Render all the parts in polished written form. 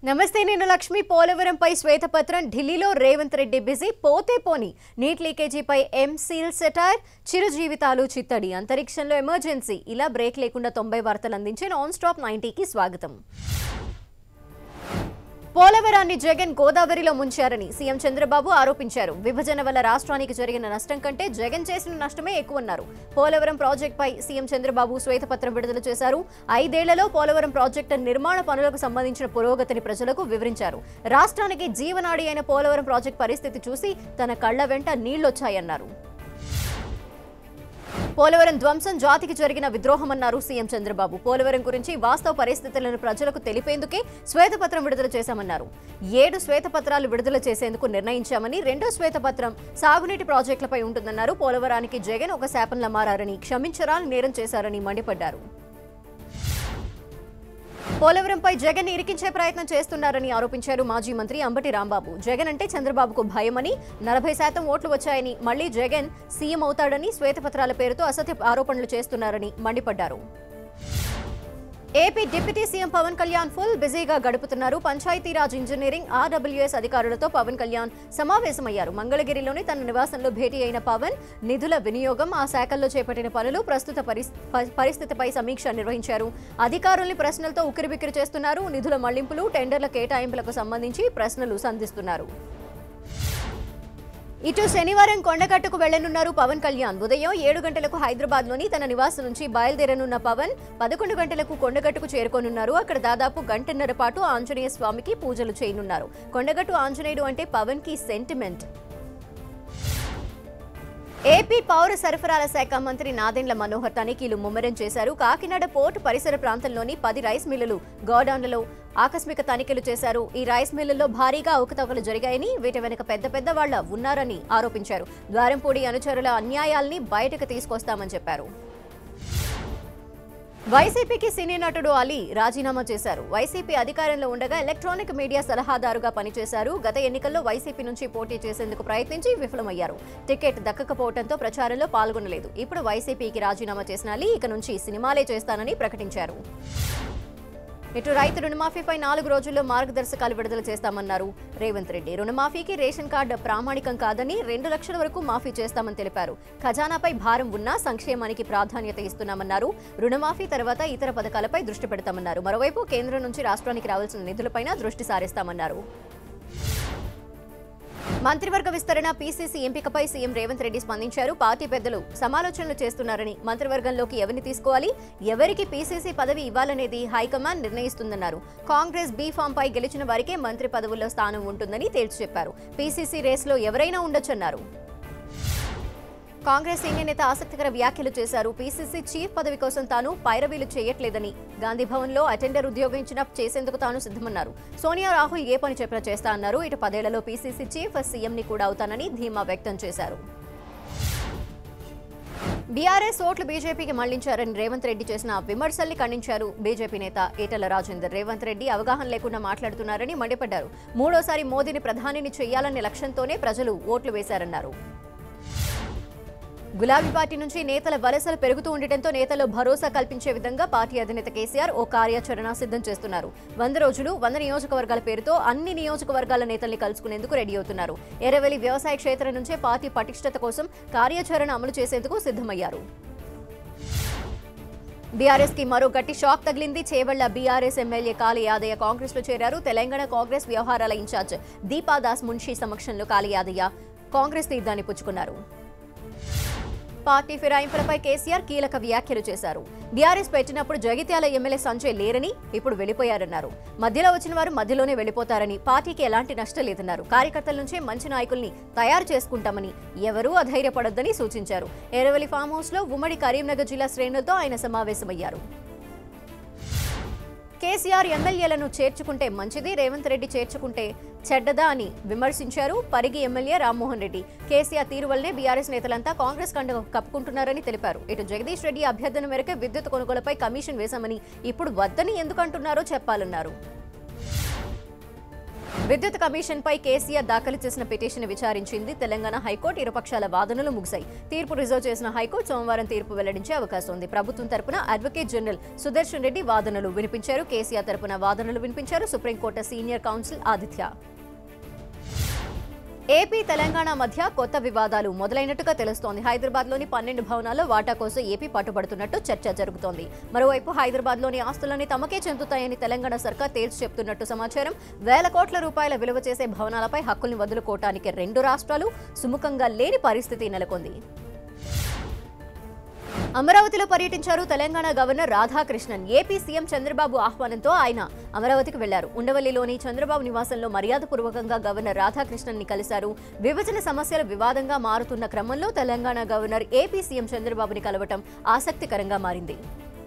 నమస్తే నేను లక్ష్మి పోలవరంపై శ్వేతపత్రం ఢిల్లీలో రేవంత్ రెడ్డి బిజీ పోతే పోని నీట్ లీకేజీపై ఎంసీల్ సెటైర్ చిరు జీవితాలు చిత్తడి అంతరిక్షంలో ఎమర్జెన్సీ ఇలా బ్రేక్ లేకుండా 90 వార్తలు అందించే నాన్ స్టాప్ 90కి స్వాగతం. పోలవరాన్ని జగన్ గోదావరిలో ముంచారని సీఎం చంద్రబాబు ఆరోపించారు. విభజన వల్ల రాష్ట్రానికి జరిగిన నష్టం కంటే జగన్ చేసిన నష్టమే ఎక్కువన్నారు. పోలవరం ప్రాజెక్టుపై సీఎం చంద్రబాబు శ్వేతపత్రం విడుదల చేశారు. 5 ఏళ్లలో పోలవరం ప్రాజెక్టు నిర్మాణ పనులకు సంబంధించిన పురోగతిని ప్రజలకు వివరించారు. రాష్ట్రానికి జీవనాడి అయిన పోలవరం ప్రాజెక్టు పరిస్థితి చూసి తన కళ్ల వెంట నీళ్లొచ్చాయన్నారు. పోలవరం ధ్వంసం జాతికి జరిగిన విద్రోహమన్నారు సీఎం చంద్రబాబు. పోలవరం గురించి వాస్తవ పరిస్థితులను ప్రజలకు తెలిపేందుకే శ్వేతపత్రం విడుదల చేశామన్నారు. 7 శ్వేతపత్రాలు విడుదల చేసేందుకు నిర్ణయించామని, 2వ శ్వేతపత్రం సాగునీటి ప్రాజెక్టులపై ఉంటుందన్నారు. పోలవరానికి జగన్ ఒక శాపంలా మారారని, క్షమించరాని నేరం చేశారని మండిపడ్డారు. పోలవరంపై జగన్ ఇరికించే ప్రయత్నం చేస్తున్నారని ఆరోపించారు మాజీ మంత్రి అంబటి రాంబాబు. జగన్ అంటే చంద్రబాబుకు భయమని, 40% ఓట్లు వచ్చాయని, మళ్లీ జగన్ సీఎం అవుతాడని శ్వేతపత్రాల పేరుతో అసత్య ఆరోపణలు చేస్తున్నారని మండిపడ్డారు. AP deputy CM Pawan Kalyan full బిజీగా గడుపుతున్నారు. పంచాయతీరాజ్, ఇంజనీరింగ్, ఆర్డబ్ల్యూఎస్ అధికారులతో పవన్ కళ్యాణ్ సమావేశమయ్యారు. మంగళగిరిలోని తన నివాసంలో భేటీ అయిన పవన్ నిధుల వినియోగం, ఆ శాఖల్లో చేపట్టిన పనులు, ప్రస్తుత పరిస్థితిపై సమీక్ష నిర్వహించారు. అధికారుల్ని ప్రశ్నలతో ఉక్కిరిబిక్కిరి చేస్తున్నారు. నిధుల మళ్లింపులు, టెండర్ల కేటాయింపులకు సంబంధించి ప్రశ్నలు సంధిస్తున్నారు. ఇటు శనివారం కొండగట్టుకు వెళ్లనున్నారు పవన్ కళ్యాణ్. ఉదయం 7 గంటలకు హైదరాబాద్లోని తన నివాసం నుంచి బయలుదేరనున్న పవన్ 11 గంటలకు కొండగట్టుకు చేరుకోనున్నారు. అక్కడ దాదాపు గంటన్నర పాటు ఆంజనేయ స్వామికి పూజలు చేయనున్నారు. కొండగట్టు ఆంజనేయుడు అంటే పవన్ కి సెంటిమెంట్. ఏపీ పౌర సరఫరాల శాఖ మంత్రి నాదెండ్ల మనోహర్ తనిఖీలు ముమ్మరం చేశారు. కాకినాడ పోర్టు పరిసర ప్రాంతంలోని 10 రైస్ మిల్లులు, గోడౌన్లలో ఆకస్మిక తనిఖీలు చేశారు. ఈ రైస్ మిల్లుల్లో భారీగా అవకతవకలు జరిగాయని, వీటి వెనుక పెద్ద వాళ్ల ఉన్నారని ఆరోపించారు. ద్వారంపూడి అనుచరుల అన్యాయాల్ని బయటకు తీసుకొస్తామని చెప్పారు. వైసీపీకి సినీ నటుడు అలీ రాజీనామా చేశారు. వైసీపీ అధికారంలో ఉండగా ఎలక్ట్రానిక్ మీడియా సలహాదారుగా పనిచేశారు. గత ఎన్నికల్లో వైసీపీ నుంచి పోటీ చేసేందుకు ప్రయత్నించి విఫలమయ్యారు. టికెట్ దక్కకపోవడంతో ప్రచారంలో పాల్గొనలేదు. ఇప్పుడు వైసీపీకి రాజీనామా చేసిన అలీ ఇక నుంచి సినిమాలే చేస్తానని ప్రకటించారు. ఇటు రైతు రుణమాఫీపై 4 రోజుల్లో మార్గదర్శకాలు విడుదల చేస్తామన్నారు రేవంత్ రెడ్డి. రుణమాఫీకి రేషన్ కార్డు ప్రామాణికం కాదని, 2 లక్షల వరకు మాఫీ చేస్తామని తెలిపారు. ఖజానాపై భారం ఉన్నా సంక్షేమానికి ప్రాధాన్యత ఇస్తున్నామన్నారు. రుణమాఫీ తర్వాత ఇతర పథకాలపై దృష్టి పెడతామన్నారు. మరోవైపు కేంద్రం నుంచి రాష్ట్రానికి రావాల్సిన నిధులపైన దృష్టి సారిస్తామన్నారు. మంత్రివర్గ విస్తరణ, పీసీసీ ఎంపికపై సీఎం రేవంత్ రెడ్డి స్పందించారు. పార్టీ పెద్దలు సమాలోచనలు చేస్తున్నారని, మంత్రివర్గంలోకి ఎవరిని తీసుకోవాలి, ఎవరికి పీసీసీ పదవి ఇవ్వాలనేది హైకమాండ్ నిర్ణయిస్తుందన్నారు. కాంగ్రెస్ బీ ఫామ్ పై గెలిచిన వారికే మంత్రి పదవుల్లో స్థానం ఉంటుందని తేల్చి చెప్పారు. పీసీసీ రేసులో ఎవరైనా ఉండొచ్చన్నారు. కాంగ్రెస్ సీనియర్ నేత ఆసక్తికర వ్యాఖ్యలు చేశారు. పీసీసీ చీఫ్ పదవి కోసం తాను పైరవీలు చేయట్లేదని, గాంధీభవన్లో అటెండర్ ఉద్యోగం ఇచ్చినా చేసేందుకు తాను సిద్ధమన్నారు. సోనియా, రాహుల్ ఏ పని చెప్పినా చేస్తా అన్నారు. ఇటు 10 ఏళ్లలో పీసీసీ చీఫ్, సీఎంని కూడా అవుతానని ధీమా వ్యక్తం చేశారు. బీఆర్ఎస్ ఓట్లు బీజేపీకి మళ్లించారని రేవంత్ రెడ్డి చేసిన విమర్శల్ని ఖండించారు బీజేపీ నేత ఈటెల రాజేందర్. రేవంత్ రెడ్డి అవగాహన లేకుండా మాట్లాడుతున్నారని మండిపడ్డారు. 3వ మోదీని ప్రధానిని చేయాలనే లక్ష్యంతోనే ప్రజలు ఓట్లు వేశారన్నారు. గులాబీ పార్టీ నుంచి నేతల వలసలు పెరుగుతూ ఉండటంతో నేతలు భరోసా కల్పించే విధంగా పార్టీ అధినేత కేసీఆర్ ఓ కార్యాచరణ సిద్ధం చేస్తున్నారు. 100 రోజులు 100 నియోజకవర్గాల పేరుతో అన్ని నియోజకవర్గాల నేతల్ని కలుసుకునేందుకు రెడీ అవుతున్నారు. ఎర్రవెల్లి వ్యవసాయ క్షేత్రం నుంచే పార్టీ పటిష్టత కోసం కార్యాచరణ అమలు చేసేందుకు సిద్ధమయ్యారు. బీఆర్ఎస్ కి మరో గట్టి షాక్ తగిలింది. Chevella BRS MLA Kale Yadaiah Congress లో చేరారు. తెలంగాణ కాంగ్రెస్ వ్యవహారాల ఇన్ఛార్జ్ దీపాదాస్ మున్షి సమక్షంలో కాళీ యాదయ్య కాంగ్రెస్ తీర్థాన్ని పుచ్చుకున్నారు. పార్టీ ఫిరాయింపులపై కేసీఆర్ కీలక వ్యాఖ్యలు చేశారు. బీఆర్ఎస్ పెట్టినప్పుడు జగిత్యాల ఎమ్మెల్యే సంజయ్ లేరని, ఇప్పుడు వెళ్లిపోయారన్నారు. మధ్యలో వచ్చిన వారు మధ్యలోనే వెళ్లిపోతారని, పార్టీకి ఎలాంటి నష్టం లేదన్నారు. కార్యకర్తల నుంచే మంచి నాయకుల్ని తయారు చేసుకుంటామని, ఎవరూ అధైర్యపడొద్దని సూచించారు. ఎర్రవెల్లి ఫామ్ హౌస్ లో ఉమ్మడి కరీంనగర్ జిల్లా శ్రేణులతో ఆయన సమావేశమయ్యారు. కేసీఆర్ ఎమ్మెల్యేలను చేర్చుకుంటే మంచిది, రేవంత్ రెడ్డి చేర్చుకుంటే చెడ్డదా అని విమర్శించారు. పరిగి ఎమ్మెల్యే రామ్మోహన్ రెడ్డి. కేసీఆర్ తీరు వల్లనే బీఆర్ఎస్ నేతలంతా కాంగ్రెస్ కండ కప్పుకుంటున్నారని తెలిపారు. ఇటు జగదీష్ రెడ్డి అభ్యర్థన మేరకు విద్యుత్ కొనుగోలుపై కమిషన్ వేశామని, ఇప్పుడు వద్దని ఎందుకంటున్నారో చెప్పాలన్నారు. విద్యుత్ కమిషన్పై కేసీఆర్ దాఖలు చేసిన పిటిషన్ విచారించింది తెలంగాణ హైకోర్టు. ఇరుపక్షాల వాదనలు ముగిశాయి. తీర్పు రిజర్వ్ చేసిన హైకోర్టు సోమవారం తీర్పు వెల్లడించే అవకాశం ఉంది. ప్రభుత్వం తరపున అడ్వకేట్ జనరల్ సుదర్శన్ రెడ్డి వాదనలు వినిపించారు. కేసీఆర్ తరపున వాదనలు వినిపించారు supreme court senior counsel Aditya. AP Telangana మధ్య కొత్త వివాదాలు మొదలైనట్టుగా తెలుస్తోంది. హైదరాబాద్లోని 12 భవనాల్లో వాటా కోసం ఏపీ పట్టుబడుతున్నట్టు చర్చ జరుగుతోంది. మరోవైపు హైదరాబాద్లోని ఆస్తులన్నీ తమకే చెందుతాయని తెలంగాణ సర్కార్ తేల్చి చెప్తున్నట్టు సమాచారం. వేల కోట్ల రూపాయల విలువ చేసే భవనాలపై హక్కుల్ని వదులుకోవటానికి 2 రాష్ట్రాలు సుముఖంగా లేని పరిస్థితి నెలకొంది. అమరావతిలో పర్యటించారు Telangana governor Radhakrishnan. AP CM Chandrababu ఆహ్వానంతో ఆయన అమరావతికి వెళ్లారు. ఉండవల్లిలోని చంద్రబాబు నివాసంలో మర్యాదపూర్వకంగా గవర్నర్ రాధాకృష్ణన్ ని కలిశారు. విభజన సమస్యలు వివాదంగా మారుతున్న క్రమంలో తెలంగాణ గవర్నర్ ఏపీ సీఎం చంద్రబాబుని కలవటం ఆసక్తికరంగా మారింది.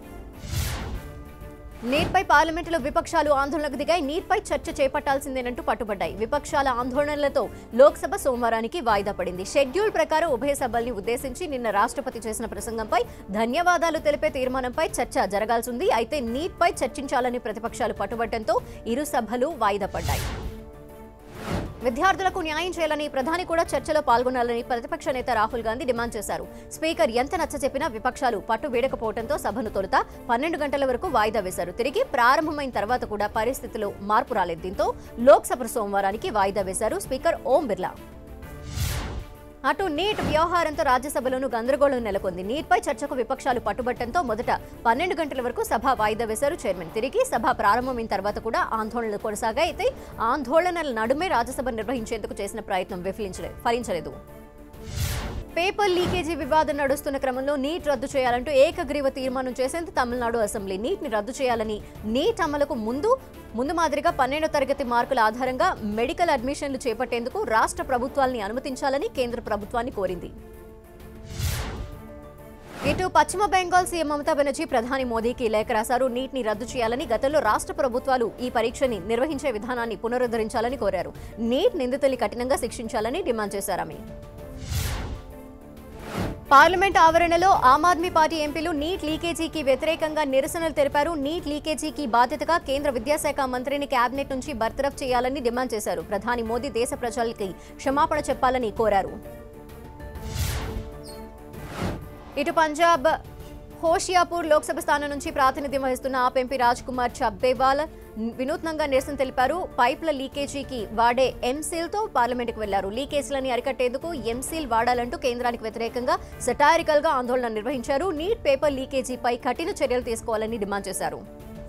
నీట్పై పార్లమెంటులో విపక్షాలు ఆందోళనకు దిగాయి. నీట్పై చర్చ చేపట్టాల్సిందేనంటూ పట్టుబడ్డాయి. విపక్షాల ఆందోళనలతో లోక్సభ సోమవారానికి వాయిదా పడింది. షెడ్యూల్ ప్రకారం ఉభయ సభల్ని ఉద్దేశించి నిన్న రాష్ట్రపతి చేసిన ప్రసంగంపై ధన్యవాదాలు తెలిపే తీర్మానంపై చర్చ జరగాల్సింది. అయితే నీట్పై చర్చించాలని ప్రతిపక్షాలు పట్టుబట్టడంతో ఇరు సభలు వాయిదా పడ్డాయి. విద్యార్థులకు న్యాయం చేయాలని ప్రధాని కూడా చర్చలో పాల్గొనాలని ప్రతిపక్ష నేత రాహుల్ గాంధీ డిమాండ్ చేశారు. స్పీకర్ ఎంత నచ్చచెప్పినా విపక్షాలు పట్టు వీడకపోవడంతో సభను తొలుత 12 గంటల వరకు వాయిదా వేశారు. తిరిగి ప్రారంభమైన తర్వాత కూడా పరిస్థితిలో మార్పు రాలేదు. దీంతో లోక్సభ సోమవారానికి వాయిదా వేశారు స్పీకర్ ఓం బిర్లా. అటు నీట్ వ్యవహారంతో రాజ్యసభలోనూ గందరగోళం నెలకొంది. నీట్పై చర్చకు విపక్షాలు పట్టుబట్టడంతో మొదట 12 గంటల వరకు సభ వాయిదా వేశారు చైర్మన్. తిరిగి సభ ప్రారంభమైన తర్వాత కూడా ఆందోళనలు కొనసాగాయి. అయితే ఆందోళనల నడుమే రాజ్యసభ నిర్వహించేందుకు చేసిన ప్రయత్నం ఫలించలేదు. పేపర్ లీకేజీ వివాదం నడుస్తున్న క్రమంలో నీట్ రద్దు చేయాలంటూ ఏకగ్రీవ తీర్మానం చేసేందుకు తమిళనాడు అసెంబ్లీ నీట్ని రద్దు చేయాలని, నీట్ అమలుకు ముందు మాదిరిగా 12వ తరగతి మార్కుల ఆధారంగా మెడికల్ అడ్మిషన్లు చేపట్టేందుకు రాష్ట్ర ప్రభుత్వాల్ని అనుమతించాలని కేంద్ర ప్రభుత్వాన్ని కోరింది. ఇటు పశ్చిమ బెంగాల్ సీఎం మమతా బెనర్జీ ప్రధాని మోదీకి లేఖ రాశారు. నీట్ని రద్దు చేయాలని, గతంలో రాష్ట్ర ప్రభుత్వాలు ఈ పరీక్షని నిర్వహించే విధానాన్ని పునరుద్ధరించాలని కోరారు. నీట్ నిందితుల్ని కఠినంగా శిక్షించాలని డిమాండ్ చేశారు ఆమె. పార్లమెంట్ ఆవరణలో ఆమ్ ఆద్మీ పార్టీ ఎంపీలు నీట్ లీకేజీకి వ్యతిరేకంగా నిరసనలు తెలిపారు. నీట్ లీకేజీకి బాధ్యతగా కేంద్ర విద్యాశాఖ మంత్రిని కేబినెట్ నుంచి బర్తరఫ్ చేయాలని డిమాండ్ చేశారు. ప్రధాని మోదీ దేశ ప్రజలకి క్షమాపణ చెప్పాలని కోరారు. ఇటు పంజాబ్ హోషియాపూర్ లోక్సభ స్థానం నుంచి ప్రాతినిధ్యం వహిస్తున్న ఆప్ ఎంపీ రాజ్ కుమార్ చబ్బేవాల్ వినూత్నంగా నిరసన తెలిపారు. పైప్ల లీకేజీకి వాడే ఎంసీల్తో పార్లమెంటుకు వెళ్లారు. లీకేజీలని అరికట్టేందుకు ఎంసీల్ వాడాలంటూ కేంద్రానికి వ్యతిరేకంగా సెటారికల్ గా ఆందోళన నిర్వహించారు. నీట్ పేపర్ లీకేజీపై కఠిన చర్యలు తీసుకోవాలని డిమాండ్ చేశారు.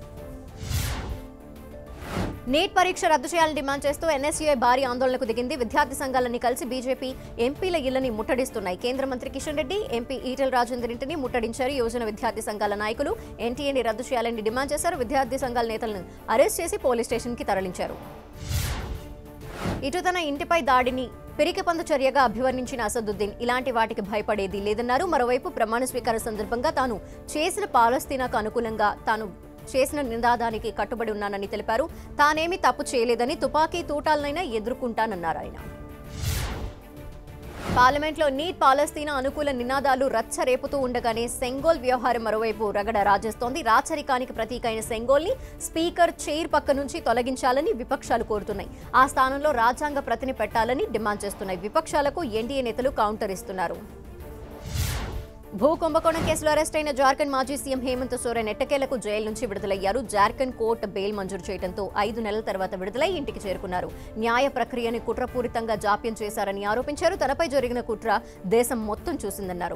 నీట్ పరీక్ష రద్దు చేయాలని డిమాండ్ చేస్తూ ఎన్ఎస్యూఐ భారీ ఆందోళనకు దిగింది. విద్యార్థి సంఘాలన్నీ కలిసి బీజేపీ ఎంపీల ఇళ్లని ముట్టడిస్తున్నాయి. కేంద్ర మంత్రి కిషన్ రెడ్డి, ఎంపీ ఈటెల రాజేందర్ ఇంటిని ముట్టడించారు. యువజన విద్యార్థి సంఘాల నాయకులు ఎన్టీఏని రద్దు చేయాలని డిమాండ్ చేశారు. విద్యార్థి సంఘాల నేతలను అరెస్ట్ చేసి పోలీస్ స్టేషన్కి తరలించారు. ఇటు తన ఇంటిపై దాడిని పిరికిపందు చర్యగా అభివర్ణించిన అసదుద్దీన్ ఇలాంటి వాటికి భయపడేది లేదన్నారు. మరోవైపు ప్రమాణ స్వీకార సందర్భంగా తాను చేసిన పాలస్తీనాకు అనుకూలంగా తాను చేసిన నినాదానికి కట్టుబడి ఉన్నానని తెలిపారు. తానేమీ తప్పు చేయలేదని, తుపాకీ తూటాలనైనా ఎదుర్కొంటానన్నారు ఆయన. పార్లమెంట్లో నీట్ పాలస్తీనా అనుకూల నినాదాలు రచ్చ రేపుతూ ఉండగానే సెంగోల్ వ్యవహారం మరోవైపు రగడ రాజేస్తోంది. రాచరికానికి ప్రతీక అయిన సెంగోల్ని స్పీకర్ చైర్ పక్క నుంచి తొలగించాలని విపక్షాలు కోరుతున్నాయి. ఆ స్థానంలో రాజ్యాంగ ప్రతిని పెట్టాలని డిమాండ్ చేస్తున్నాయి. విపక్షాలకు ఎన్డీఏ నేతలు కౌంటర్ ఇస్తున్నారు. భూ కుంభకోణం కేసులో అరెస్ట్ అయిన జార్ఖండ్ మాజీ సీఎం హేమంత్ సోరెన్ ఎట్టకేలకు జైలు నుంచి విడుదలయ్యారు. జార్ఖండ్ కోర్టు బెయిల్ మంజూరు చేయడంతో 5 నెలల తర్వాత విడుదలై ఇంటికి చేరుకున్నారు. న్యాయ ప్రక్రియని కుట్రపూరితంగా జాప్యం చేశారని ఆరోపించారు. తనపై జరిగిన కుట్ర దేశం మొత్తం చూసిందన్నారు.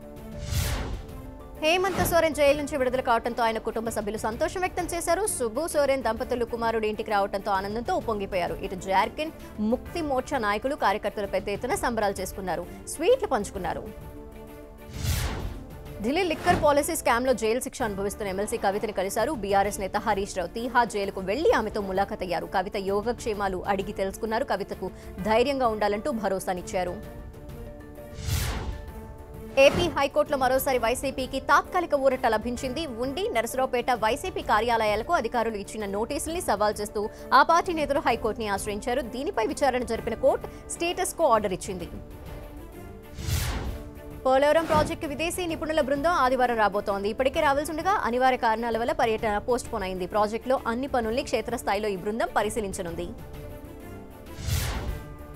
హేమంత్ సోరెన్ జైలు నుంచి విడుదల కావడంతో ఆయన కుటుంబ సభ్యులు సంతోషం వ్యక్తం చేశారు. సుబ్బు సోరెన్ దంపతులు కుమారుడు ఇంటికి రావడంతో ఆనందంతో ఉప్పొంగిపోయారు. ఇటు జార్ఖండ్ ముక్తి మోర్చా నాయకులు, కార్యకర్తలు పెద్ద ఎత్తున సంబరాలు చేసుకున్నారు, స్వీట్లు పంచుకున్నారు. ఢిల్లీ లిక్కర్ పాలసీ స్కామ్లో జైలు శిక్ష అనుభవిస్తున్న ఎమ్మెల్సీ కవితని కలిశారు. బీఆర్ఎస్ నేత హరీష్ రావు తీహార్ జైలుకు వెళ్లి ఆమెతో ములాఖత్ అయ్యారు. కవిత యోగక్షేమాలు అడిగి తెలుసుకున్నారు. కవితకు ధైర్యంగా ఉండాలంటూ భరోసానిచ్చారు. ఏపీ హైకోర్టులో మరోసారి వైసీపీకి తాత్కాలిక ఊరట లభించింది. ఉండి నరసరావుపేట వైసీపీ కార్యాలయాలకు అధికారులు ఇచ్చిన నోటీసుల్ని సవాల్ చేస్తూ ఆ పార్టీ నేతలు హైకోర్టుని ఆశ్రయించారు. దీనిపై విచారణ జరిపిన కోర్టు స్టేటస్ కో ఆర్డర్ ఇచ్చింది. పోలవరం ప్రాజెక్టు విదేశీ నిపుణుల బృందం ఆదివారం రాబోతోంది. ఇప్పటికే రావాల్సి ఉండగా అనివార్య కారణాల వల్ల పర్యటన పోస్ట్ పోన్ అయింది. ప్రాజెక్టులో అన్ని పనుల్ని క్షేత్రస్థాయిలో ఈ బృందం పరిశీలించనుంది.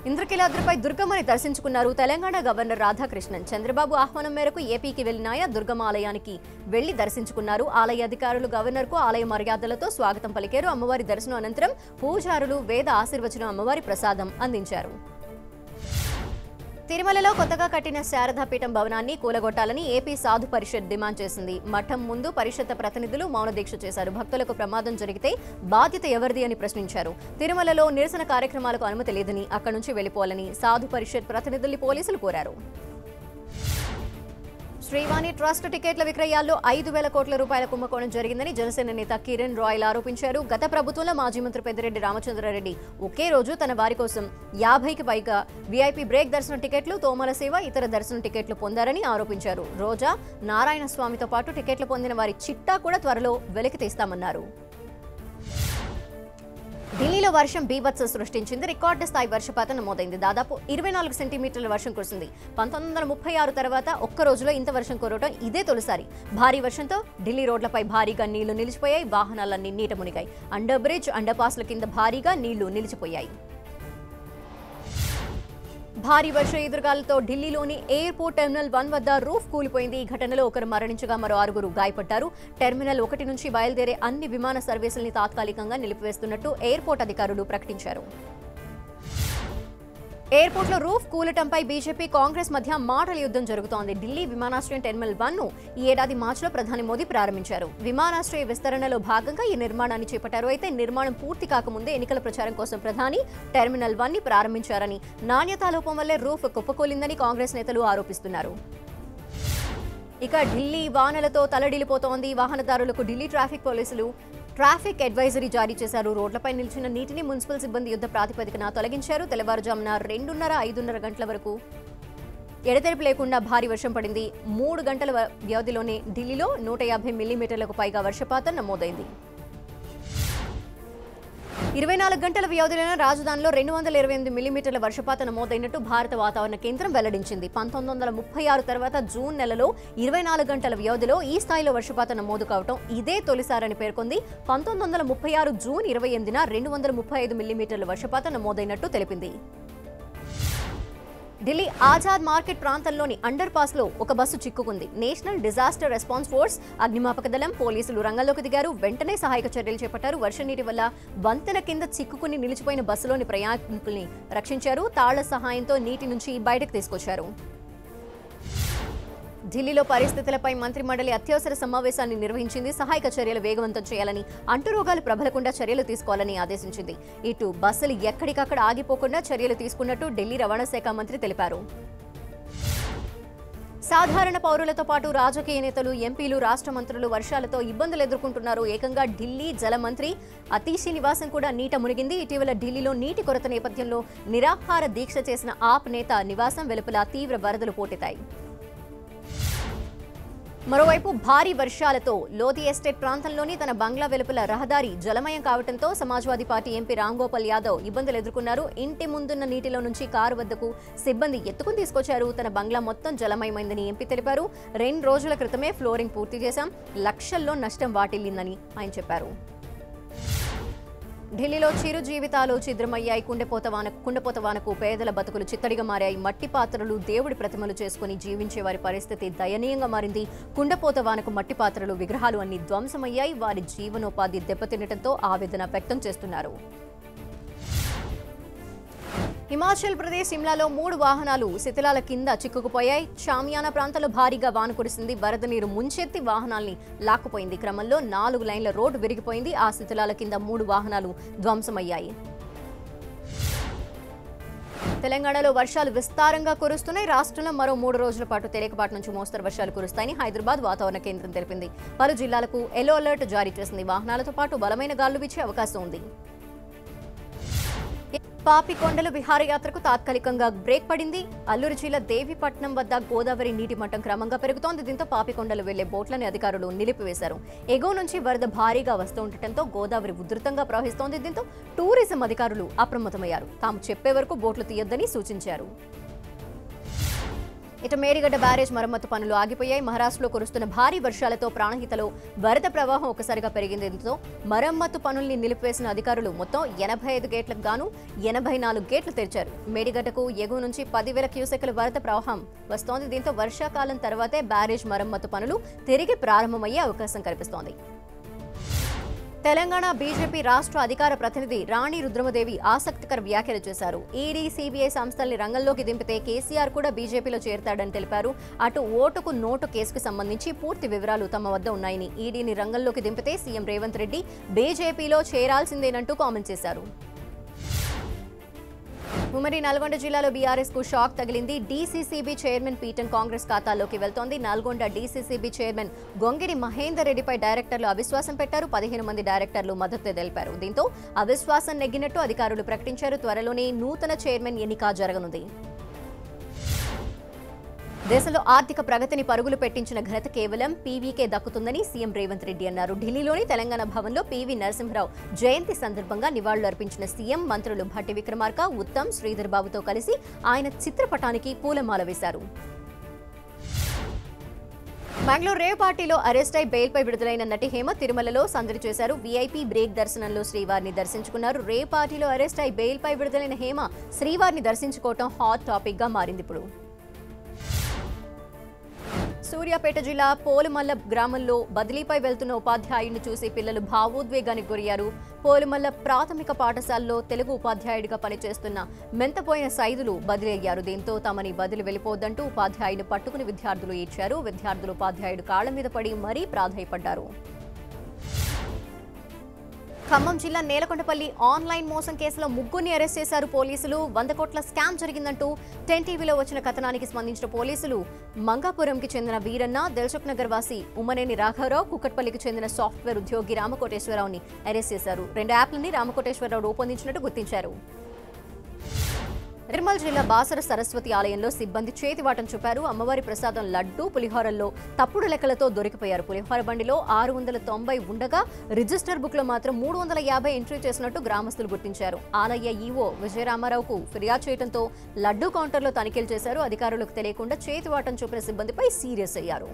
ఇంద్రకీలాద్రిపై దుర్గమ్మని దర్శించుకున్నారు తెలంగాణ గవర్నర్ రాధాకృష్ణన్. చంద్రబాబు ఆహ్వానం మేరకు ఏపీకి వెళ్లిన ఆయన దుర్గమ్మ ఆలయానికి వెళ్లి దర్శించుకున్నారు. ఆలయ అధికారులు గవర్నర్కు ఆలయ మర్యాదలతో స్వాగతం పలికారు. అమ్మవారి దర్శనం అనంతరం పూజారులు వేద ఆశీర్వచనం అమ్మవారి ప్రసాదం అందించారు. తిరుమలలో కొత్తగా కట్టిన శారదాపీఠం భవనాన్ని కూలగొట్టాలని ఏపీ సాధు పరిషత్ డిమాండ్ చేసింది. మఠం ముందు పరిషత్ ప్రతినిధులు మౌన దీక్ష చేశారు. భక్తులకు ప్రమాదం జరిగితే బాధ్యత ఎవరిది అని ప్రశ్నించారు. తిరుమలలో నిరసన కార్యక్రమాలకు అనుమతి లేదని, అక్కడి నుంచి వెళ్లిపోవాలని సాధు పరిషత్ ప్రతినిధుల్ని పోలీసులు కోరారు. శ్రీవాణి ట్రస్ట్ టికెట్ల విక్రయాల్లో 5,000 కోట్ల రూపాయల కుంభకోణం జరిగిందని జనసేన నేత కిరణ్ రాయల్ ఆరోపించారు. గత ప్రభుత్వంలో మాజీ మంత్రి పెద్దిరెడ్డి రామచంద్రారెడ్డి ఒకే రోజు తన వారి కోసం 50కి పైగా వీఐపీ బ్రేక్ దర్శన టికెట్లు, తోమల సేవ, ఇతర దర్శన టికెట్లు పొందారని ఆరోపించారు. రోజా, నారాయణ స్వామితో పాటు టికెట్లు పొందిన వారి చిట్టా కూడా త్వరలో వెలికి తీస్తామన్నారు. ఢిల్లీలో వర్షం బీభత్సం సృష్టించింది. రికార్డు స్థాయి వర్షపాతం నమోదైంది. దాదాపు 24 సెంటీమీటర్ల వర్షం కురిసింది. 1936 తర్వాత ఒక్క రోజులో ఇంత వర్షం కురవడం ఇదే తొలిసారి. భారీ వర్షంతో ఢిల్లీ రోడ్లపై భారీగా నీళ్లు నిలిచిపోయాయి. వాహనాలన్నీ నీట మునిగాయి. అండర్ బ్రిడ్జ్, అండర్ పాస్ల కింద భారీగా నీళ్లు నిలిచిపోయాయి. భారీ వర్ష ఎదురుగాలతో ఢిల్లీలోని ఎయిర్పోర్ట్ టెర్మినల్ 1 వద్ద రూఫ్ కూలిపోయింది. ఈ ఘటనలో ఒకరు మరణించగా మరో 6 గాయపడ్డారు. టెర్మినల్ 1 నుంచి బయలుదేరే అన్ని విమాన సర్వీసుల్ని తాత్కాలికంగా నిలిపివేస్తున్నట్టు ఎయిర్పోర్ట్ అధికారులు ప్రకటించారు. ఎయిర్పోర్ట్లో రూఫ్ కూలటంపై బీజేపీ, కాంగ్రెస్ మధ్య మాటల యుద్ధం జరుగుతోంది. ఢిల్లీ విమానాశ్రయం టెర్మినల్ 1ను ఈ ఏడాది మార్చిలో ప్రధాని మోదీ ప్రారంభించారు. విమానాశ్రయ విస్తరణలో భాగంగా ఈ నిర్మాణాన్ని చేపట్టారు. అయితే నిర్మాణం పూర్తి కాకముందే ఎన్నికల ప్రచారం కోసం ప్రధాని టెర్మినల్ 1ని ప్రారంభించారని, నాణ్యతా లోపం వల్లే రూఫ్ కుప్పకూలిందని కాంగ్రెస్ నేతలు ఆరోపిస్తున్నారు. ఇక ఢిల్లీ వానలతో తలడిల్లిపోతోంది. వాహనదారులకు ఢిల్లీ ట్రాఫిక్ పోలీసులు ట్రాఫిక్ అడ్వైజరీ జారీ చేశారు. రోడ్లపై నిలిచిన నీటిని మున్సిపల్ సిబ్బంది యుద్ధ ప్రాతిపదికన తొలగించారు. తెల్లవారుజామున 2:30-5:30 గంటల వరకు ఎడతెరిపి లేకుండా భారీ వర్షం పడింది. 3 గంటల వ్యవధిలోనే ఢిల్లీలో 150 మిల్లీమీటర్లకు పైగా వర్షపాతం నమోదైంది. 24 గంటల వ్యవధిలోనే రాజధానిలో 228 మిల్లీమీటర్ల వర్షపాతం నమోదైనట్టు భారత వాతావరణ కేంద్రం వెల్లడించింది. 1936 తర్వాత జూన్ నెలలో 24 గంటల వ్యవధిలో ఈ స్థాయిలో వర్షపాతం నమోదు కావడం ఇదే తొలిసారని పేర్కొంది. 1936 జూన్ 28న 235 మిల్లీమీటర్ల వర్షపాతం నమోదైనట్టు తెలిపింది. ఢిల్లీ ఆజాద్ మార్కెట్ ప్రాంతంలోని అండర్ పాస్ లో ఒక బస్సు చిక్కుకుంది. నేషనల్ డిజాస్టర్ రెస్పాన్స్ ఫోర్స్, అగ్నిమాపక దళం, పోలీసులు రంగంలోకి దిగారు. వెంటనే సహాయక చర్యలు చేపట్టారు. వర్షం నీటి వల్ల వంతెన కింద చిక్కుకుని నిలిచిపోయిన బస్సులోని ప్రయాణికుల్ని రక్షించారు. తాళ్ల సహాయంతో నీటి నుంచి బయటకు తీసుకొచ్చారు. ఢిల్లీలో పరిస్థితులపై మంత్రిమండలి అత్యవసర సమావేశాన్ని నిర్వహించింది. సహాయక చర్యలు వేగవంతం చేయాలని, అంటురోగాలు ప్రబలకుండా చర్యలు తీసుకోవాలని ఆదేశించింది. ఇటు బస్సులు ఎక్కడికక్కడ ఆగిపోకుండా చర్యలు తీసుకున్నట్టు ఢిల్లీ రవాణా శాఖ మంత్రి తెలిపారు. సాధారణ పౌరులతో పాటు రాజకీయ నేతలు, ఎంపీలు, రాష్ట్ర మంత్రులు వర్షాలతో ఇబ్బందులు ఎదుర్కొంటున్నారు. ఏకంగా ఢిల్లీ జల మంత్రి అతీషి నివాసం కూడా నీట మునిగింది. ఇటీవల ఢిల్లీలో నీటి కొరత నేపథ్యంలో నిరాహార దీక్ష చేసిన ఆప్ నేత నివాసం వెలుపల తీవ్ర వరదలు పోటెత్తాయి. మరోవైపు భారీ వర్షాలతో లోధి ఎస్టేట్ ప్రాంతంలోని తన బంగ్లా వెలుపల రహదారి జలమయం కావడంతో సమాజ్వాదీ పార్టీ ఎంపీ రాంగోపాల్ యాదవ్ ఇబ్బందులు ఎదుర్కొన్నారు. ఇంటి ముందున్న నీటిలో నుంచి కారు వద్దకు సిబ్బంది ఎత్తుకుని తీసుకొచ్చారు. తన బంగ్లా మొత్తం జలమయమైందని ఎంపీ తెలిపారు. 2 రోజుల క్రితమే ఫ్లోరింగ్ పూర్తి చేశాం, లక్షల్లో నష్టం వాటిల్లిందని ఆయన చెప్పారు. ఢిల్లీలో చిరు జీవితాలు ఛిద్రమయ్యాయి. కుండపోత వానకు పేదల బతుకులు చిత్తడిగా మారాయి. మట్టి పాత్రలు, దేవుడి ప్రతిమలు చేసుకుని జీవించే వారి పరిస్థితి దయనీయంగా మారింది. కుండపోత వానకు మట్టి పాత్రలు, విగ్రహాలు అన్ని ధ్వంసమయ్యాయి. వారి జీవనోపాధి దెబ్బతినడంతో ఆవేదన వ్యక్తం చేస్తున్నారు. హిమాచల్ ప్రదేశ్ సిమ్లాలో 3 వాహనాలు శిథిలాల కింద చిక్కుకుపోయాయి. షామియానా ప్రాంతంలో భారీగా వాన కురిసింది. వరద నీరు ముంచెత్తి వాహనాల్ని లాక్కుపోయింది. క్రమంలో 4 లైన్ల రోడ్డు విరిగిపోయింది. ఆ శిథిలాల కింద 3 వాహనాలు ధ్వంసమయ్యాయి. తెలంగాణలో వర్షాలు విస్తారంగా కురుస్తున్నాయి. రాష్ట్రంలో మరో 3 రోజుల పాటు తేలికపాటి నుంచి మోస్తరు వర్షాలు కురుస్తాయని హైదరాబాద్ వాతావరణ కేంద్రం తెలిపింది. పలు జిల్లాలకు ఎల్లో అలర్ట్ జారీ చేసింది. వాహనాలతో పాటు బలమైన గాలులు వీచే అవకాశం ఉంది. పాపికొండలు విహారయాత్రకు తాత్కాలికంగా బ్రేక్ పడింది. అల్లూరు జిల్లా దేవిపట్నం వద్ద గోదావరి నీటి మట్టం క్రమంగా పెరుగుతోంది. దీంతో పాపికొండలు వెళ్లే బోట్లను అధికారులు నిలిపివేశారు. ఎగువ నుంచి వరద భారీగా వస్తూ ఉండటంతో గోదావరి ఉధృతంగా ప్రవహిస్తోంది. దీంతో టూరిజం అధికారులు అప్రమత్తమయ్యారు. తాము చెప్పే వరకు బోట్లు తీయొద్దని సూచించారు. ఇటు మేడిగడ్డ బ్యారేజ్ మరమ్మతు పనులు ఆగిపోయాయి. మహారాష్ట్రలో కురుస్తున్న భారీ వర్షాలతో ప్రాణహితలో వరద ప్రవాహం ఒకసారిగా పెరిగింది. దీంతో మరమ్మతు పనుల్ని నిలిపివేసిన అధికారులు మొత్తం 85 గేట్లకు గాను 84 గేట్లు తెరిచారు. మేడిగడ్డకు ఎగువ నుంచి 10,000 క్యూసెక్ల వరద ప్రవాహం వస్తోంది. దీంతో వర్షాకాలం తర్వాతే బ్యారేజ్ మరమ్మతు పనులు తిరిగి ప్రారంభమయ్యే అవకాశం కనిపిస్తోంది. తెలంగాణ బీజేపీ రాష్ట్ర అధికార ప్రతినిధి రాణి రుద్రమదేవి ఆసక్తికర వ్యాఖ్యలు చేశారు. ఈడీ, సిబిఐ సంస్థల్ని రంగంలోకి దింపితే కేసీఆర్ కూడా బీజేపీలో చేరతాడని తెలిపారు. అటు ఓటుకు నోటు కేసుకు సంబంధించి పూర్తి వివరాలు తమ వద్ద ఉన్నాయని, ఈడీని రంగంలోకి దింపితే సీఎం రేవంత్ రెడ్డి బీజేపీలో చేరాల్సిందేనంటూ కామెంట్ చేశారు. ఉమ్మడి నల్గొండ జిల్లాలో బీఆర్ఎస్ కు షాక్ తగిలింది. డీసీసీబీ చైర్మన్ పీఠం కాంగ్రెస్ ఖాతాలోకి వెళ్తోంది. నల్గొండ డీసీసీబీ చైర్మన్ గొంగిడి మహేందర్ రెడ్డిపై డైరెక్టర్లు అవిశ్వాసం పెట్టారు. 15 మంది డైరెక్టర్లు మద్దతు తెలిపారు. దీంతో అవిశ్వాసం నెగ్గినట్టు అధికారులు ప్రకటించారు. త్వరలోనే నూతన చైర్మన్ ఎన్నిక జరగనుంది. దేశంలో ఆర్థిక ప్రగతిని పరుగులు పెట్టించిన ఘనత కేవలం పీవీకే దక్కుతుందని సీఎం రేవంత్ రెడ్డి అన్నారు. ఢిల్లీలోని తెలంగాణ భవన్లో పీవీ నరసింహరావు జయంతి సందర్భంగా నివాళులు అర్పించిన సీఎం మంత్రులు భట్టి విక్రమార్క, ఉత్తమ్, శ్రీధర్ బాబుతో కలిసి ఆయన చిత్రపటానికి పూలమాల వేశారు. బెంగళూరు రేవ్ పార్టీలో అరెస్ట్ అయి బెయిల్పై విడుదలైన నటి హేమ తిరుమలలో సందడి చేశారు. వీఐపీ బ్రేక్ దర్శనంలో శ్రీవారిని దర్శించుకున్నారు. రేవ్ పార్టీలో అరెస్ట్ అయి బెయిల్పై విడుదలైన హేమ శ్రీవారిని దర్శించుకోవడం హాట్ టాపిక్ గా మారింది. ఇప్పుడు సూర్యాపేట జిల్లా పోలుమల్ల గ్రామంలో బదిలీపై వెళ్తున్న ఉపాధ్యాయుడిని చూసి పిల్లలు భావోద్వేగానికి గురయ్యారు. పోలుమల్ల ప్రాథమిక పాఠశాలలో తెలుగు ఉపాధ్యాయుడిగా పనిచేస్తున్న మెంతపోయిన సైదులు బదిలీ అయ్యారు. దీంతో తమని బదిలీ వెళ్లిపోద్దంటూ ఉపాధ్యాయుడిని పట్టుకుని విద్యార్థులు ఏడ్చారు. విద్యార్థులు ఉపాధ్యాయుడు కాళ్ల మీద పడి మరీ ప్రాధేయపడ్డారు. ఖమ్మం జిల్లా నేలకొండపల్లి ఆన్లైన్ మోసం కేసులో ముగ్గురిని అరెస్ట్ చేశారు పోలీసులు. 100 కోట్ల స్కామ్ జరిగిందంటూ 10 టీవీలో వచ్చిన కథనానికి స్పందించిన పోలీసులు మంగాపురంకి చెందిన వీరన్న, దిల్సుఖ్ నగర్ వాసి ఉమ్మనేని రాఘవరావు, కుక్కట్పల్లికి చెందిన సాఫ్ట్వేర్ ఉద్యోగి రామకోటేశ్వరరావుని అరెస్ట్ చేశారు. 2 యాప్లని రామకోటేశ్వరరావు రూపొందించినట్టు గుర్తించారు. నిర్మల్ జిల్లా బాసర సరస్వతి ఆలయంలో సిబ్బంది చేతివాటం చూపారు. అమ్మవారి ప్రసాదం లడ్డు, పులిహోరల్లో తప్పుడు లెక్కలతో దొరికిపోయారు. పులిహోర బండిలో 690 ఉండగా రిజిస్టర్ బుక్ లో మాత్రం 350 ఎంట్రీ చేసినట్టు గ్రామస్తులు గుర్తించారు. ఆలయ ఈవో విజయరామారావుకు ఫిర్యాదు చేయడంతో లడ్డు కౌంటర్లో తనిఖీలు చేశారు. అధికారులకు తెలియకుండా చేతివాటం చూపిన సిబ్బందిపై సీరియస్ అయ్యారు.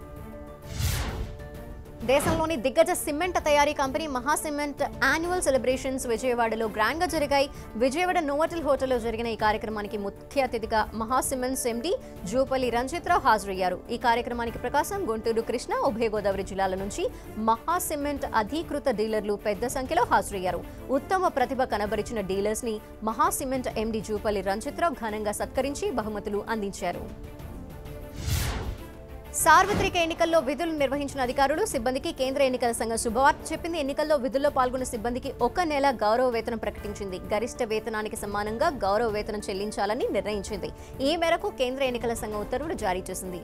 దేశంలోని దిగ్గజ సిమెంట్ తయారీ కంపెనీ మహాసిమెంట్ యాన్యువల్ సెలబ్రేషన్స్ విజయవాడలో గ్రాండ్ గా జరిగాయి. విజయవాడ నోవోటల్ హోటల్లో జరిగిన ఈ కార్యక్రమానికి ముఖ్య అతిథిగా మహాసిమెంట్స్ ఎండీ జూపల్లి రంజిత్రావు హాజరయ్యారు. ఈ కార్యక్రమానికి ప్రకాశం, గుంటూరు, కృష్ణా, ఉభయ గోదావరి జిల్లాల నుంచి మహాసిమెంట్ అధీకృత డీలర్లు పెద్ద సంఖ్యలో హాజరయ్యారు. ఉత్తమ ప్రతిభ కనబరిచిన డీలర్స్ ని మహాసిమెంట్ ఎండీ జూపల్లి రంజిత్రావు ఘనంగా సత్కరించి బహుమతులు అందించారు. సార్వత్రిక ఎన్నికల్లో విధులు నిర్వహించిన అధికారులు, సిబ్బందికి కేంద్ర ఎన్నికల సంఘం శుభవార్త చెప్పింది. ఎన్నికల్లో విధుల్లో పాల్గొన్న సిబ్బందికి 1 నెల గౌరవ వేతనం ప్రకటించింది. గరిష్ట వేతనానికి సమానంగా గౌరవ వేతనం చెల్లించాలని నిర్ణయించింది. ఈ మేరకు కేంద్ర ఎన్నికల సంఘం ఉత్తర్వులు జారీ చేసింది.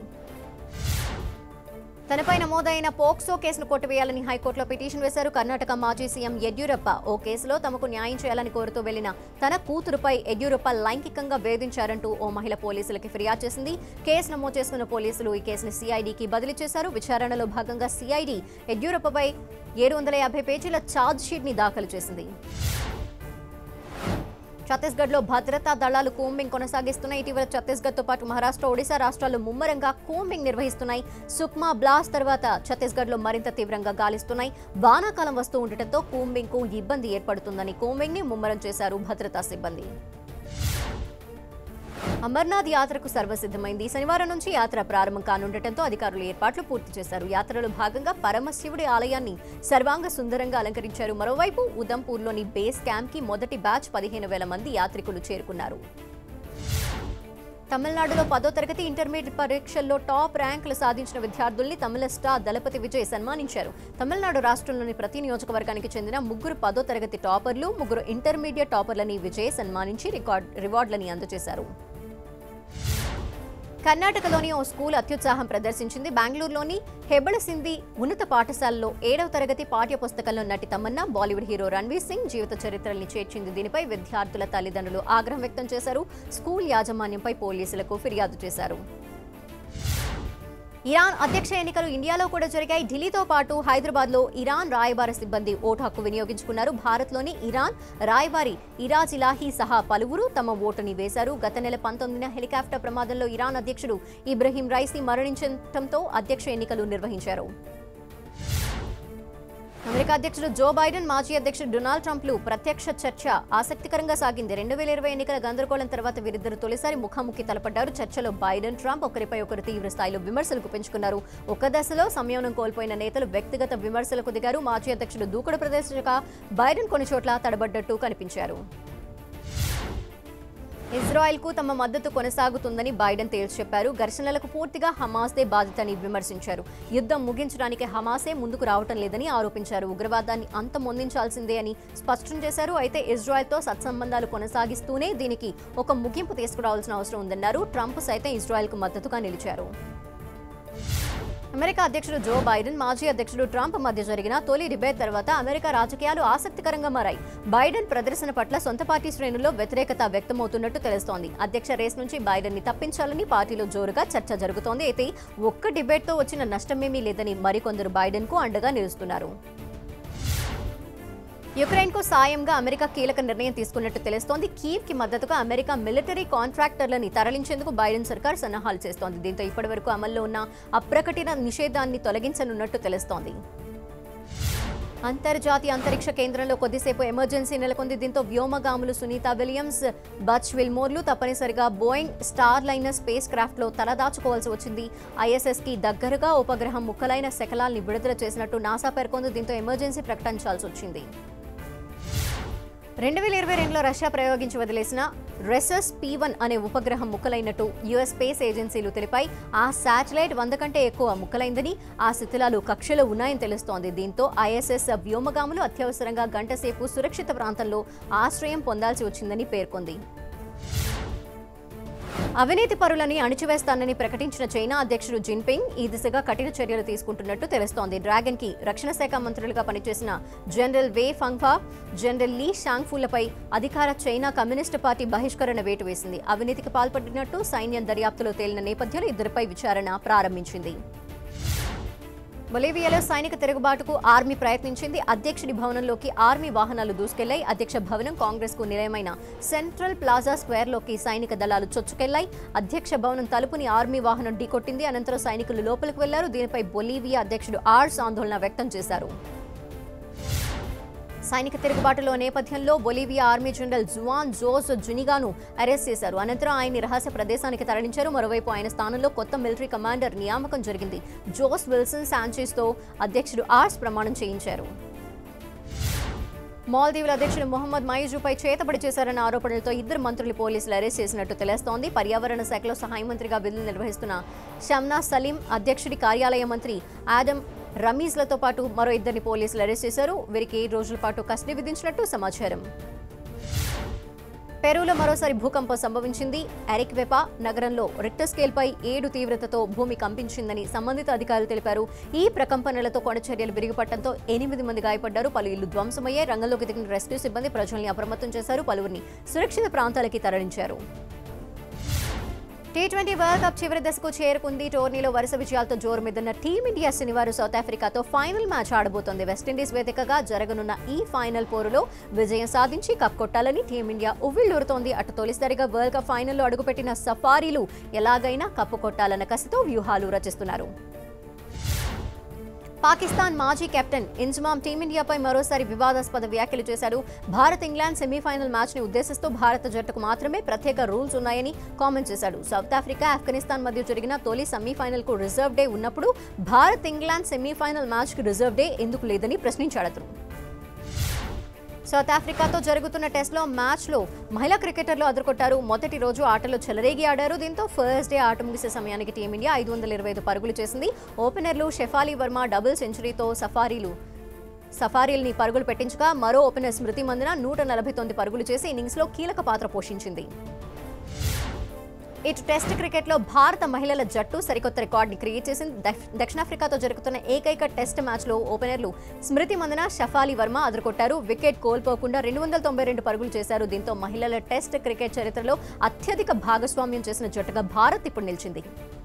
తనపై నమోదైన పోక్సో కేసును కొట్టివేయాలని హైకోర్టులో పిటిషన్ వేశారు. కర్ణాటక మాజీ సీఎం యడ్యూరప్ప ఓ కేసులో తమకు న్యాయం చేయాలని కోరుతూ వెళ్లిన తన కూతురుపై యడ్యూరప్ప లైంగికంగా వేధించారంటూ ఓ మహిళ పోలీసులకి ఫిర్యాదు చేసింది. కేసు నమోదు చేసుకున్న పోలీసులు ఈ కేసును సిఐడికి బదిలీ చేశారు. విచారణలో భాగంగా సిఐడి యడ్యూరప్పపై 750 పేజీల ఛార్జ్ షీట్ ని దాఖలు చేసింది. ఛత్తీస్గఢ్లో భద్రతా దళాలు కూంబింగ్ కొనసాగిస్తున్నాయి. ఇటీవల ఛత్తీస్గఢ్తో పాటు మహారాష్ట్ర, ఒడిశా రాష్ట్రాలు ముమ్మరంగా కూంబింగ్ నిర్వహిస్తున్నాయి. సుక్మా బ్లాస్ట్ తర్వాత ఛత్తీస్గఢ్లో మరింత తీవ్రంగా గాలిస్తున్నాయి. వానాకాలం వస్తూ ఉండటంతో కూంబింగ్ కు ఇబ్బంది ఏర్పడుతుందని కూంబింగ్ ని ముమ్మరం చేశారు భద్రతా సిబ్బంది. అమర్నాథ్ యాత్రకు సర్వసిద్ధమైంది. శనివారం నుంచి యాత్ర ప్రారంభం కానుండటంతో అధికారులు ఏర్పాట్లు పూర్తి చేశారు. యాత్రలో భాగంగా పరమశివుడి ఆలయాన్ని సర్వాంగ సుందరంగా అలంకరించారు. మరోవైపు ఉదంపూర్లోని బేస్ క్యాంప్ కి మొదటి బ్యాచ్ 15,000 మంది యాత్రికులు చేరుకున్నారు. తమిళనాడులో 10వ తరగతి ఇంటర్మీడియట్ పరీక్షల్లో టాప్ ర్యాంకులు సాధించిన విద్యార్థుల్ని తమిళ స్టార్ దళపతి విజయ్ సన్మానించారు. తమిళనాడు రాష్ట్రంలోని ప్రతి నియోజకవర్గానికి చెందిన 3 10వ తరగతి టాపర్లు, 3 ఇంటర్మీడియట్ టాపర్లని విజయ్ సన్మానించి రివార్డులని అందజేశారు. కర్ణాటకలోని ఓ స్కూల్ అత్యుత్సాహం ప్రదర్శించింది. బెంగళూరులోని హెబళసింది ఉన్నత పాఠశాలలో 7వ తరగతి పాఠ్య పుస్తకంలో నటి తమన్నా, బాలీవుడ్ హీరో రణ్వీర్ సింగ్ జీవిత చరిత్రల్ని చేర్చింది. దీనిపై విద్యార్థుల తల్లిదండ్రులు ఆగ్రహం వ్యక్తం చేశారు. స్కూల్ యాజమాన్యంపై పోలీసులకు ఫిర్యాదు చేశారు. ఇరాన్ అధ్యక్ష ఎన్నికలు ఇండియాలో కూడా జరిగాయి. ఢిల్లీతో పాటు హైదరాబాద్లో ఇరాన్ రాయబార సిబ్బంది ఓటు హక్కు వినియోగించుకున్నారు. భారత్లోని ఇరాన్ రాయబారి ఇరాజ్ ఇలాహీ సహా పలువురు తమ ఓటుని వేశారు. గత నెల 19న హెలికాప్టర్ ప్రమాదంలో ఇరాన్ అధ్యక్షుడు ఇబ్రహీం రైసీ మరణించడంతో అధ్యక్ష ఎన్నికలు నిర్వహించారు. అమెరికా అధ్యక్షుడు జో బైడెన్, మాజీ అధ్యక్షుడు డొనాల్డ్ ట్రంప్లు ప్రత్యక్ష చర్చ ఆసక్తికరంగా సాగింది. 2020 ఎన్నికల గందరగోళం తర్వాత వీరిద్దరు తొలిసారి ముఖాముఖి తలపడ్డారు. చర్చలో బైడెన్, ట్రంప్ ఒకరిపై ఒకరు తీవ్ర స్థాయిలో విమర్శలు గుప్పించుకున్నారు. ఒక దశలో సంయమనం కోల్పోయిన నేతలు వ్యక్తిగత విమర్శలకు దిగారు. మాజీ అధ్యక్షుడు దూకుడు ప్రదర్శించగా బైడెన్ కొన్ని చోట్ల తడబడ్డట్టు కనిపించారు. ఇజ్రాయెల్కు తమ మద్దతు కొనసాగుతుందని బైడెన్ తేల్చి చెప్పారు. ఘర్షణలకు పూర్తిగా హమాస్దే బాధ్యతని విమర్శించారు. యుద్ధం ముగించడానికి హమాసే ముందుకు రావటం లేదని ఆరోపించారు. ఉగ్రవాదాన్ని అంతమొందించాల్సిందే అని స్పష్టం చేశారు. అయితే ఇజ్రాయెల్తో సత్సంబంధాలు కొనసాగిస్తూనే దీనికి ఒక ముగింపు తీసుకురావాల్సిన అవసరం ఉందన్నారు. ట్రంప్ సైతం ఇజ్రాయెల్కు మద్దతుగా నిలిచారు. అమెరికా అధ్యక్షుడు జో బైడెన్, మాజీ అధ్యక్షుడు ట్రంప్ మధ్య జరిగిన తొలి డిబేట్ తర్వాత అమెరికా రాజకీయాలు ఆసక్తికరంగా మారాయి. బైడెన్ ప్రదర్శన పట్ల సొంత పార్టీ శ్రేణుల్లో వ్యతిరేకత వ్యక్తమవుతున్నట్టు తెలుస్తోంది. అధ్యక్ష రేస్ నుంచి బైడెన్ ని తప్పించాలని పార్టీలో జోరుగా చర్చ జరుగుతోంది. అయితే ఒక్క డిబేట్తో వచ్చిన నష్టమేమీ లేదని మరికొందరు బైడెన్ కు అండగా నిలుస్తున్నారు. యుక్రెయిన్కు సాయంగా అమెరికా కీలక నిర్ణయం తీసుకున్నట్టు తెలుస్తోంది. కీవ్కి మద్దతుగా అమెరికా మిలిటరీ కాంట్రాక్టర్లని తరలించేందుకు బైడెన్ సర్కార్ సన్నాహాలు చేస్తోంది. దీంతో ఇప్పటివరకు అమల్లో ఉన్న అప్రకటిత నిషేధాన్ని తొలగించనున్నట్టు తెలుస్తోంది. అంతర్జాతీయ అంతరిక్ష కేంద్రంలో కొద్దిసేపు ఎమర్జెన్సీ నెలకొంది. దీంతో వ్యోమగాములు సునీత విలియమ్స్, బచ్ విల్మోర్లు తప్పనిసరిగా బోయింగ్ స్టార్ లైనర్ స్పేస్ క్రాఫ్ట్లో తలదాచుకోవాల్సి వచ్చింది. ఐఎస్ఎస్కి దగ్గరగా ఉపగ్రహం ముక్కలైన శకలాల్ని విడుదల చేసినట్టు నాసా పేర్కొంది. దీంతో ఎమర్జెన్సీ ప్రకటించాల్సి వచ్చింది. 2022లో రష్యా ప్రయోగించి వదిలేసిన రెసస్ P1 అనే ఉపగ్రహం ముక్కలైనట్టు యుఎస్ స్పేస్ ఏజెన్సీలు తెలిపాయి. ఆ శాటిలైట్ 100 కంటే ఎక్కువ ముక్కలైందని, ఆ శిథిలాలు కక్షలో ఉన్నాయని తెలుస్తోంది. దీంతో ఐఎస్ఎస్ వ్యోమగాములు అత్యవసరంగా గంట సేపు సురక్షిత ప్రాంతంలో ఆశ్రయం పొందాల్సి వచ్చిందని పేర్కొంది. అవినీతి పరులని అణిచివేస్తానని ప్రకటించిన చైనా అధ్యక్షుడు జిన్పింగ్ ఈ దిశగా కఠిన చర్యలు తీసుకుంటున్నట్టు తెలుస్తోంది. డ్రాగన్ కి రక్షణ శాఖ మంత్రులుగా పనిచేసిన జనరల్ వే ఫంగ్ఫా, జనరల్ లీ షాంగ్ఫులపై అధికార చైనా కమ్యూనిస్టు పార్టీ బహిష్కరణ వేటు వేసింది. అవినీతికి పాల్పడినట్టు సైన్యం దర్యాప్తులో తేలిన నేపథ్యంలో ఇద్దరిపై విచారణ ప్రారంభించింది. బొలీవియాలో సైనిక తిరుగుబాటుకు ఆర్మీ ప్రయత్నించింది. అధ్యక్షుడి భవనంలోకి ఆర్మీ వాహనాలు దూసుకెళ్లాయి. అధ్యక్ష భవనం కాంగ్రెస్ కు నిలయమైన సెంట్రల్ ప్లాజా స్క్వేర్లోకి సైనిక దళాలు చొచ్చుకెళ్లాయి. అధ్యక్ష భవనం తలుపుని ఆర్మీ వాహనం ఢీకొట్టింది. అనంతరం సైనికులు లోపలికి వెళ్లారు. దీనిపై బొలీవియా అధ్యక్షుడు ఆర్స్ ఆందోళన వ్యక్తం చేశారు. సైనిక తిరుగుబాటులో నేపథ్యంలో Bolivia army general Juan Jose జునిగాను అరెస్ట్ చేశారు. అనంతరం ఆయన్ని రహస్య ప్రదేశానికి తరలించారు. మరోవైపు ఆయన స్థానంలో కొత్త మిలిటరీ కమాండర్ నియామకం జరిగింది. జోస్ విల్సన్ శాంచెజ్తో అధ్యక్షుడు ఆర్స్ ప్రమాణం చేయించారు. మాల్దీవుల అధ్యక్షుడు మొహమ్మద్ మైజుపై చేతబడి చేశారన్న ఆరోపణలతో ఇద్దరు మంత్రులు పోలీసులు అరెస్ట్ చేసినట్టు తెలుస్తోంది. పర్యావరణ శాఖలో సహాయ మంత్రిగా విధులు నిర్వహిస్తున్న షమ్నా సలీం, అధ్యక్షుడి కార్యాలయ మంత్రి ఆడమ్ రమీజ్లతో పాటు మరో ఇద్దరిని పోలీసులు అరెస్ట్ చేశారు. వీరికి 7 రోజుల పాటు కస్టడీ విధించినట్టు సమాచారం. పెరూలో మరోసారి భూకంపం సంభవించింది. ఎరిక్వెపా నగరంలో రిక్టర్ స్కేల్పై 7 తీవ్రతతో భూమి కంపించిందని సంబంధిత అధికారులు తెలిపారు. ఈ ప్రకంపనలతో కొండచర్యలు విరిగిపడటంతో 8 మంది గాయపడ్డారు. పలు ఇళ్లు ధ్వంసమయ్యాయి. రంగంలోకి దిగిన రెస్క్యూ సిబ్బంది ప్రజల్ని అప్రమత్తం చేశారు. పలువురిని సురక్షిత ప్రాంతాలకి తరలించారు. T20 వరల్డ్ కప్ చివరి దశకు చేరుకుంది. టోర్నీలో వరుస విజయాలతో జోరుమిద్దున్న టీమిండియా శనివారం సౌత్ ఆఫ్రికాతో ఫైనల్ మ్యాచ్ ఆడబోతోంది. వెస్టిండీస్ వేదికగా జరగనున్న ఈ ఫైనల్ పోరులో విజయం సాధించి కప్ కొట్టాలని టీమిండియా ఉవ్విళ్లూరుతోంది. అటు తొలిసారిగా వరల్డ్ కప్ ఫైనల్లో అడుగుపెట్టిన సఫారీలు ఎలాగైనా కప్పు కొట్టాలన్న కసితో వ్యూహాలు రచిస్తున్నారు. పాకిస్తాన్ మాజీ కెప్టెన్ ఇంజమామ్ టీమిండియాపై మరోసారి వివాదాస్పద వ్యాఖ్యలు చేశారు. భారత్ ఇంగ్లాండ్ సెమీఫైనల్ మ్యాచ్ ని ఉద్దేశిస్తూ భారత జట్టుకు మాత్రమే ప్రత్యేక రూల్స్ ఉన్నాయని కామెంట్ చేశాడు. సౌత్ ఆఫ్రికా, ఆఫ్ఘనిస్తాన్ మధ్య జరిగిన తొలి సెమీఫైనల్ కు రిజర్వ్ డే ఉన్నప్పుడు భారత్ ఇంగ్లాండ్ సెమీఫైనల్ మ్యాచ్ కు రిజర్వ్ డే ఎందుకు లేదని ప్రశ్నించాడు అతను. సౌత్ ఆఫ్రికాతో జరుగుతున్న టెస్ట్లో మ్యాచ్లో మహిళా క్రికెటర్లు అదరకొట్టారు. మొదటి రోజు ఆటలో చెలరేగి ఆడారు. దీంతో ఫస్ట్ డే ఆట ముగిసే సమయానికి టీమిండియా 525 పరుగులు చేసింది. ఓపెనర్లు షెఫాలి వర్మ డబుల్ సెంచరీతో సఫారీల్ని పరుగులు పెట్టించగా మరో ఓపెనర్ స్మృతి మందన 149 పరుగులు చేసి ఇన్నింగ్స్లో కీలక పాత్ర పోషించింది. ఇటు టెస్ట్ క్రికెట్లో భారత మహిళల జట్టు సరికొత్త రికార్డుని క్రియేట్ చేసింది. దక్షిణాఫ్రికాతో జరుగుతున్న ఏకైక టెస్ట్ మ్యాచ్లో ఓపెనర్లు స్మృతి మందన, షఫాలి వర్మ అదరకొట్టారు. వికెట్ కోల్పోకుండా 292 పరుగులు చేశారు. దీంతో మహిళల టెస్ట్ క్రికెట్ చరిత్రలో అత్యధిక భాగస్వామ్యం చేసిన జట్టుగా భారత్ ఇప్పుడు నిలిచింది.